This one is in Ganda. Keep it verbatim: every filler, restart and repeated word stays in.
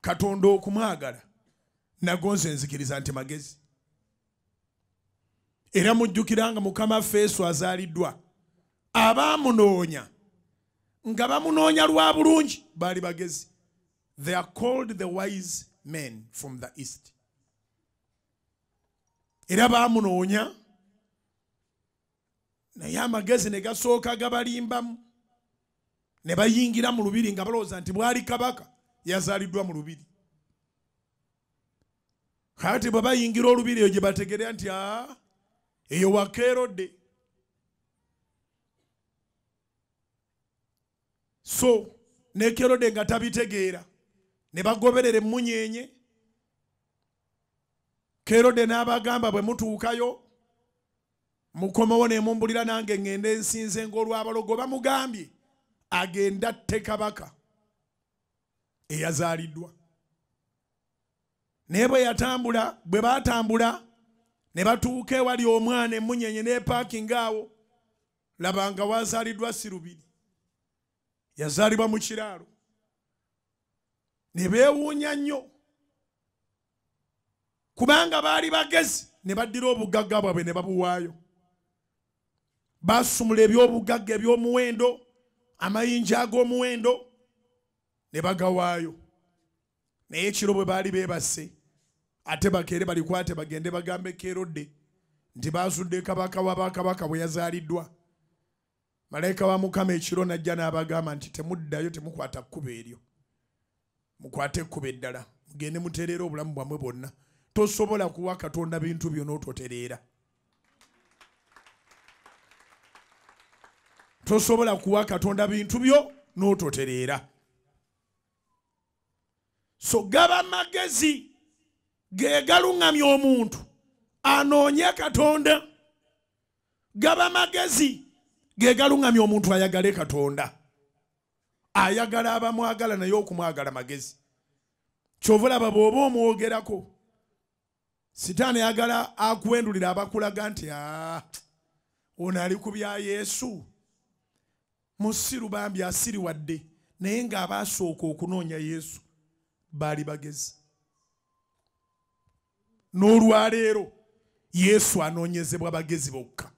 Katonda okumwagala nagonze nzikiriza nti magezi. Era mujjukiranga Mukama Yesu azaaliddwa abaamunoonya nga bamunoonya lwa bulungi baali bagezi. They are called the wise men from the east. Era baamunoonya naye amagezi ne gasooka gabalimbamu ne bayingira mu lubiri nga balowooza nti bwali kabaka yazaaliddwa mu lubiri. Kati bwe bayingira olubiri eyo gye bategeera nti aa eyo wa Kerode. So ne Kerode nga tabitegeera ne bagoberera emmunyenye. Kerode n'abagamba bwe mutuukayo mukomewo ne mumbulira nange ngende nsinze ng'olwabalogo. Bamugambye agenda atte kabaka eyazaaliddwa. Naye bwe yatambula, bwe baatambula ne batuuka ewali omwana emmunyenye ne paakinga awo, laba nga wazaaliddwa si lubiri, yazaalibwa mu kiraalo. Ne beewuunya nnyo kubanga baali bagezi, ne baddira obugagga bwabwe ne babuwaayo. Baasumula eby'obugagga eby'omuwendo, amayinja ag'omuwendo ne bagawaayo. Naye ekiro bwe baali beebase ate bakeere balikwate bagende bagambe Kerode nti baasudde kabaka wa bakabaka bwe yazaaliddwa. Malayika wa Mukama ekiro najja n'abagamba nti temuddayo, temukwata kkubo eryo, mukwate ekkubo eddala, mugende mutereera obulamu bwammwe bwonna. Tosobola kuwa Katonda bintu byo n'ototereera. Tosobola kuwa Katonda bintu byo n'ototereera. So gaba magezi ge galungamya omuntu anoonye Katonda. Gaba magezi ge galungamya omuntu ayagale Katonda. Ayagala abamwagala naye okumwagala magezi. Kyovulaba bw'oba omwogerako, Sitaani ayagala akuwendulira abakulaga nti aa ono ali ku bya Yesu. Musiru bambi asiriwadde, naye ng'abaasooka okunoonya Yesu baali bagezi. N'olwaleero Yesu anoonyezebwa bagezi bokka.